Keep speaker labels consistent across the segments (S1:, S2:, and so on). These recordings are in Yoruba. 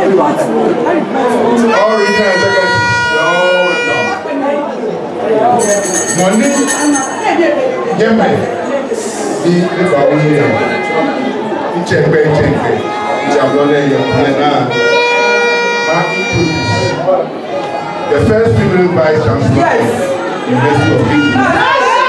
S1: Monday, Yemen, the first female vice chancellor, University of Ghana.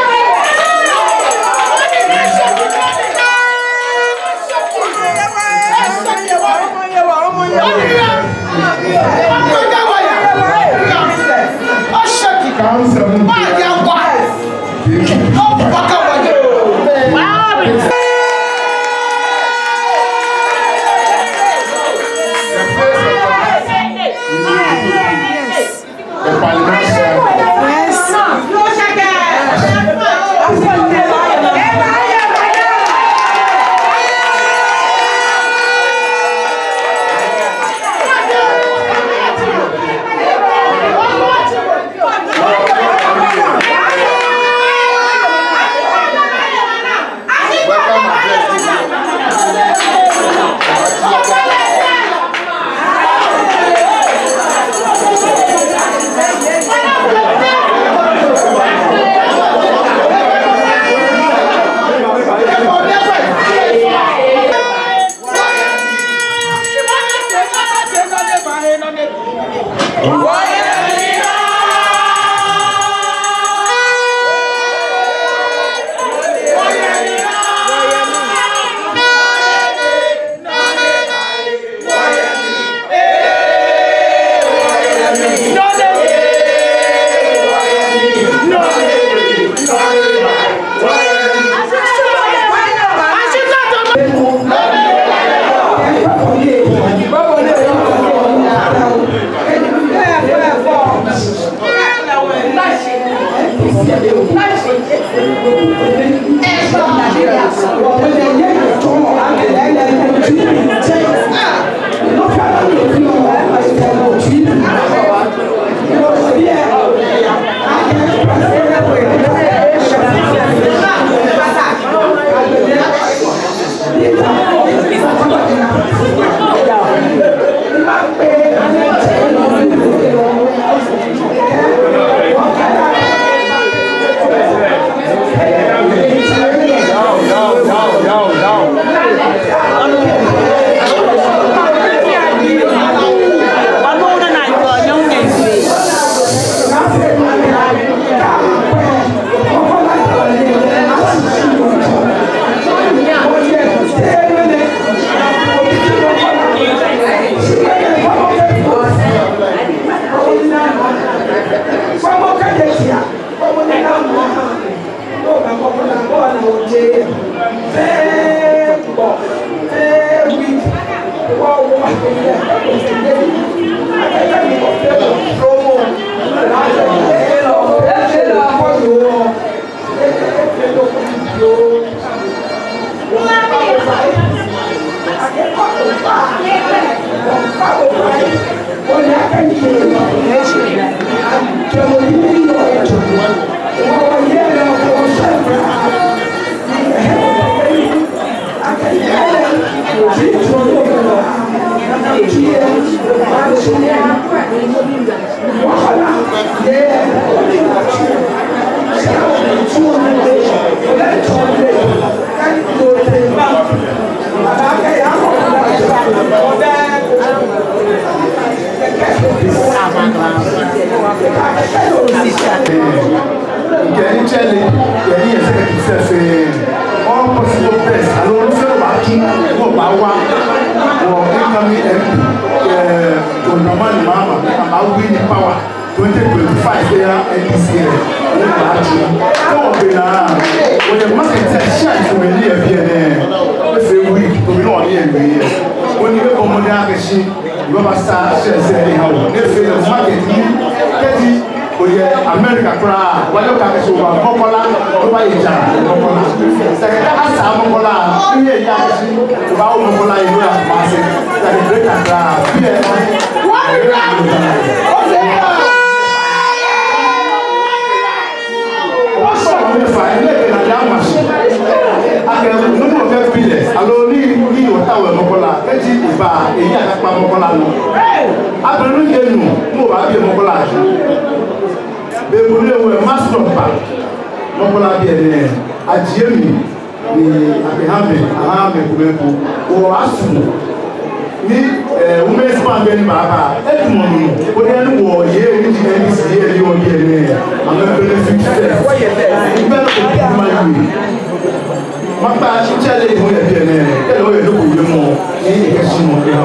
S1: America cry, why you can't show Makola, over a jam, Makola. Makola, here you are, about Makola, you have massive, that is great and cry. What is that? I can no more pillars. I don't need what I will Makola. ba e ya ka pa Makola no abenu yenu mo ba bi Makola ju be mo le we master pa Makola bi ene ajiemi ni abihambe ahame kubeku o asu ni women's bank ni baba edumo no o de no wo ye ni NDC ye ni o bi ene am benefit be no ko ma yi Mapa chale mo ye bien eh e lo ye lo ko ye mo e ke si mo e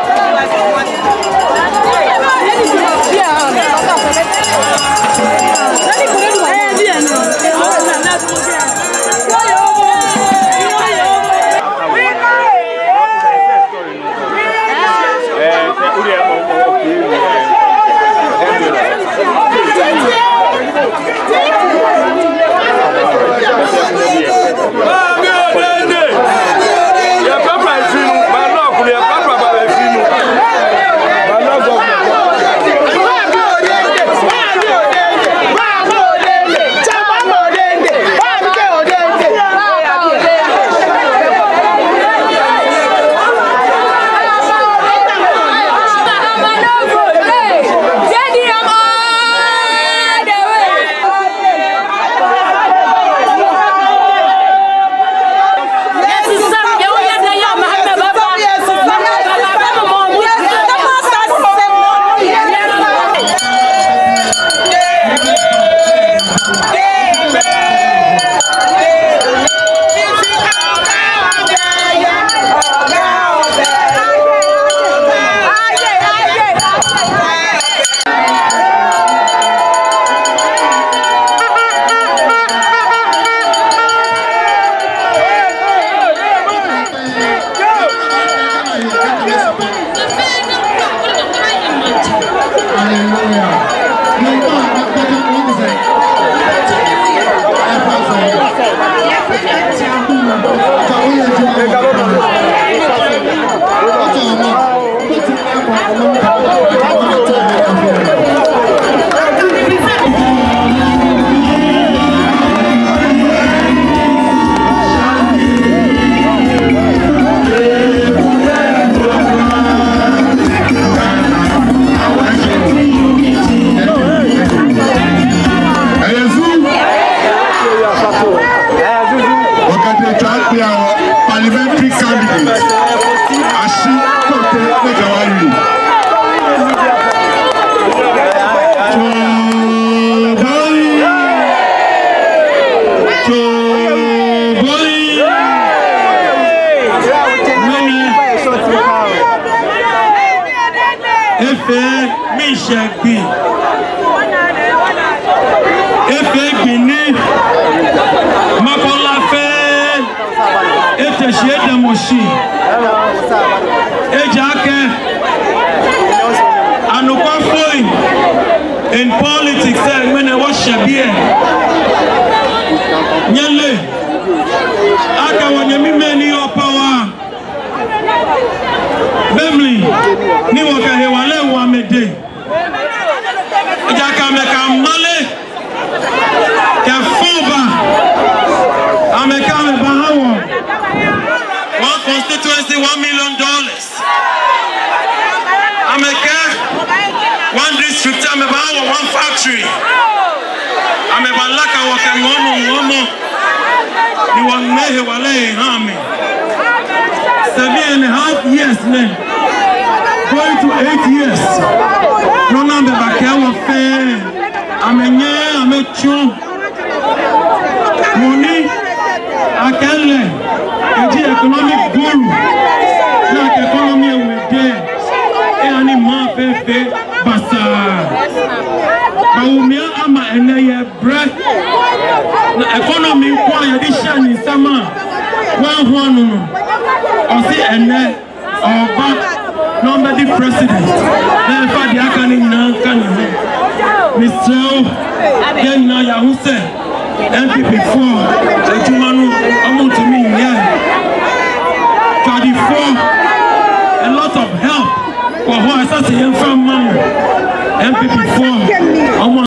S2: Yeah. in politics, when I was Shabir. Nyale, aka wanyemi many your power. Bemli, ni wakahe wale wamede. Jaka meka male, kefuba, ameka me bahawa. One constituency, $1 million. Ameka, one district, ameba one factory. Ameba laka wakangono. You want me wale hami. 7.5 years now. Going to 8 years. No number back here fair. I'm a chum. Money. I can learn. The economic guru. Like economy with there. And in my fair basa. Baumia ama eneye bread. The economy quiet this shiny summer. One. Or see ene or back. Nobody president. Therefore, the accounting now can Mr. Ghana Yahuse NPP 4. The Jumanu amount to me, yeah. 34. A lot of help for who I started from MPP 4.